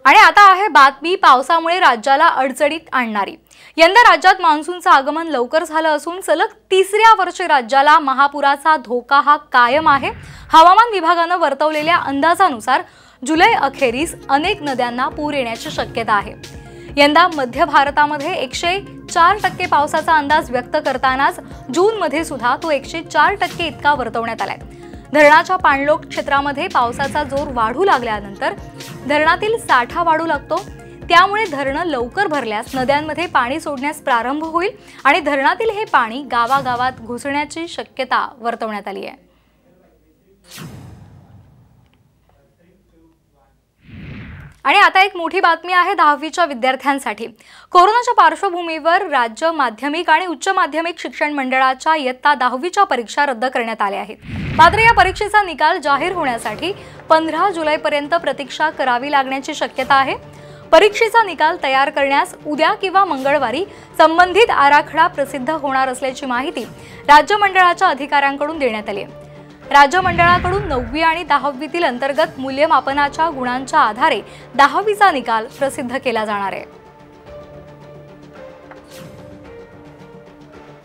आणि आता आहे बातमी पावसामुळे राज्याला अडचणीत आणणारी। यंदा राज्यात मान्सूनचं आगमन लवकर झालं असून सलग तिसऱ्या वर्षी राज्याला महापुराचा धोका हा कायम आहे। हवामान विभागाने वर्तवलेल्या अंदाजानुसार जुलै अखेरीस अनेक नद्यांना पूर येण्याची शक्यता आहे। यंदा मध्य भारतामध्ये 104% पावसाचा अंदाज व्यक्त करतानाच जून मध्ये सुद्धा तो 104% इतका वर्तवण्यात आलाय। धरणाच्या पाणलोट क्षेत्रामध्ये पावसाचा जोर वाढू लागल्यानंतर धरणातील साठा वाढू लागतो, त्यामुळे धरणं लवकर भरल्यास नद्यांमध्ये पाणी सोडण्यास प्रारंभ होईल आणि धरणातील हे पाणी गावागावात घुसण्याची शक्यता वर्तवण्यात आली आहे। आणि आता एक मोठी बातमी आहे 10वीच्या विद्यार्थ्यांसाठी। कोरोनाच्या पार्श्वभूमीवर राज्य माध्यमिक आणि उच्च माध्यमिक शिक्षण मंडळाच्या इयत्ता 10वीच्या परीक्षा रद्द करण्यात आल्या आहेत। मात्र या परीक्षेचा निकाल जाहीर होण्यासाठी 15 जुलैपर्यंत प्रतीक्षा करावी लागण्याची शक्यता आहे। परीक्षेचा निकाल तयार करण्यास उद्या किंवा मंगळवारी संबंधित आराखडा प्रसिद्ध होणार असल्याची माहिती राज्य मंडळाच्या अधिकाऱ्यांकडून देण्यात आली आहे। राज्य मंडळाकडून 9वी आणि 10वीतील अंतर्गत मूल्यमापनाच्या गुणांच्या आधारे 10वीचा निकाल प्रसिद्ध केला जाणार आहे।